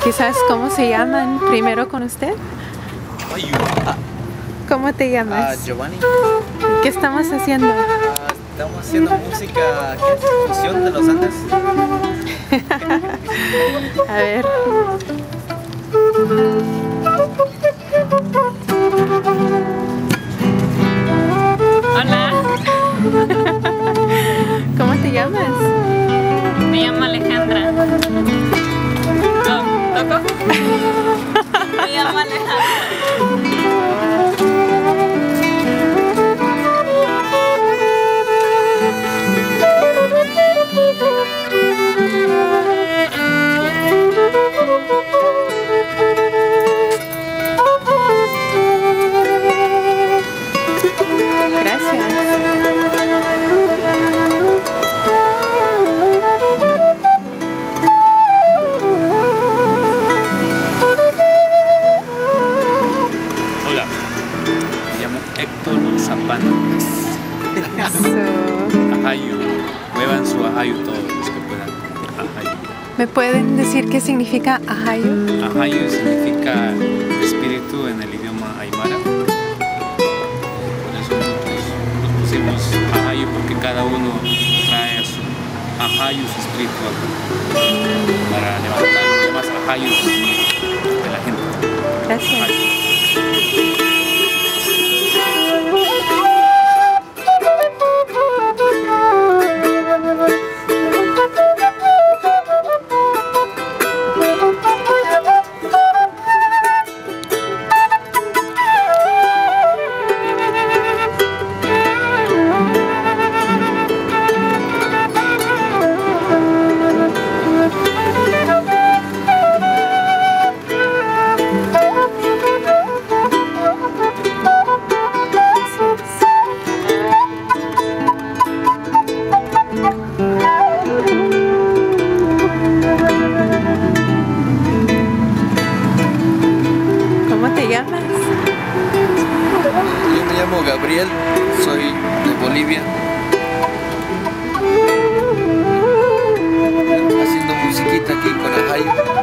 Quizás cómo se llaman primero con usted. ¿Cómo te llamas? Giovanni. ¿Qué estamos haciendo? Estamos haciendo música, ¿qué es? Fusión de los Andes. A ver. Hola, ¿Cómo te llamas? me llamo Alejandra. ¿Toco? Me llamo Alejandra. Hola, me llamo Héctor Zapana. Ajayu, muevan su ajayu todos los que puedan. Ajayu. ¿Me pueden decir qué significa Ajayu? Ajayu significa espíritu en el idioma aymara. Por eso nosotros nos pusimos Ajayu porque cada uno trae su Ajayu, su espíritu, para levantar los demás Ajayus de la gente. Gracias. Ajayu. ¿Cómo te llamas? Yo me llamo Gabriel, soy de Bolivia. Haciendo musiquita aquí con Ajayu.